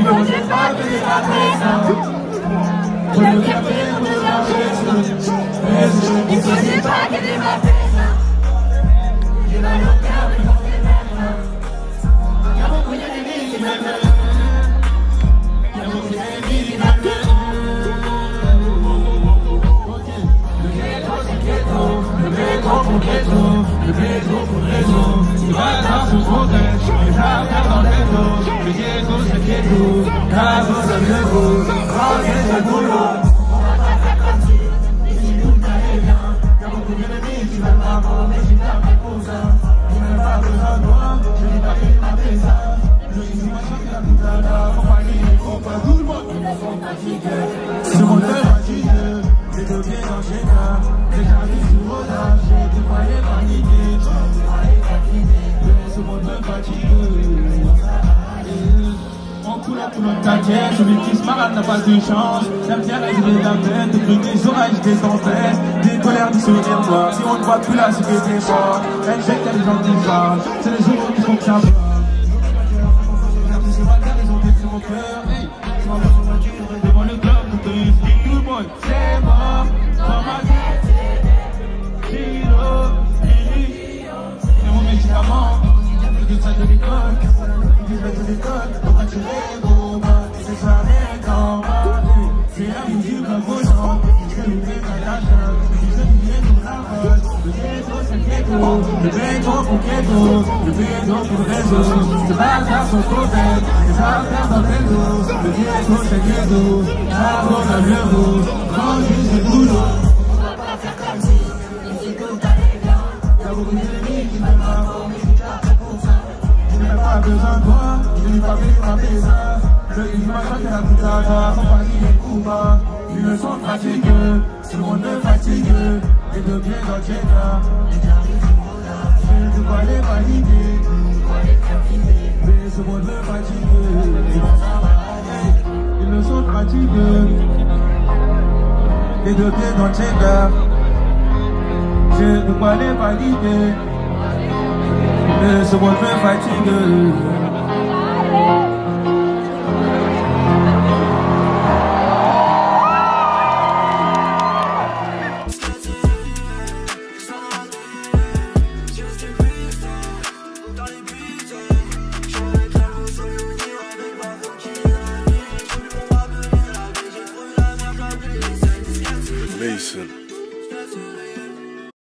ne retiens pas que c'est pas très simple. Pour le café, on ne l'a il faut c'est pas qu'elle est ma peine. J'ai mal au cœur, mais non, c'est même. Y'a beaucoup d'ennemis qui m'aiment. Y'a beaucoup d'ennemis qui m'aiment. Le métro pour ghetto, le métro pour réseau. Les bâtards sont trop têches, les affaires dans les dos. Le ghetto c'est ghetto, la voix de ghetto, ranger c'est le boulot. On va pas faire comme si, mais si tout allait bien. Y'a beaucoup d'ennemis qui veulent ma mort, mais j'ai pas mes cousins. Ils n'ont pas besoin de moi, je n'ai pas fait ma ça. Je dis moi je viens tout à l'heure, compagnie des copains, tout le monde. Ils me font fatiguer, ce monde est fatigué. J'ai deux pieds dans chez toi, j'ai jamais sous rodage, j'ai des foyers paniqués, ce monde me fatigue. On coule à tout le taquet, celui qui se marade n'a pas de chance. J'aime bien la vie de la peine, de plus des orages, des tempêtes, des colères, des sourires noirs. Si on ne voit plus là, c'est que t'es fort. Elle jette les gens qui parlent, c'est les jours qui font que ça va. C'est ma terre, ils ont fait sur mon cœur. Hey, je m'en vais sur ma voiture devant le club, tout le tout le monde. C'est mort, dans ma tête. Kilo, c'est mon médicament. Je salle de l'école, je vais de l'école. Pourquoi tu rêves, c'est ça avec en bas. C'est la musique comme vos gens. Je vais louper ta l'achat. Je vais louper ton lavage. Le ghetto, c'est le ghetto. Le ghetto pour ghetto. Le ghetto pour le réseau. Ces bâtards sont trop bêtes. Les affaires dans le dos. Le ghetto, c'est le ghetto. Bravo, dans le bureau. Manger, c'est boulot. On va pas faire comme si, mais c'est tout allait bien. Y'a beaucoup d'ennemis qui veulent ma mort, mais j'ai pas fait pour ça. Je n'ai pas besoin de toi, je n'ai pas fait ma pesa. Le image à la putain, compagnie des coupas. Ils me sont fatigueux, tout le monde me fatigue. Les deux pieds dans le checker. Je ne dois les valider, mais ce monde me fatigue. Ils me sont fatigueux, les deux pieds dans le checker. Je ne dois les valider, mais ce monde me fatigue. Mason.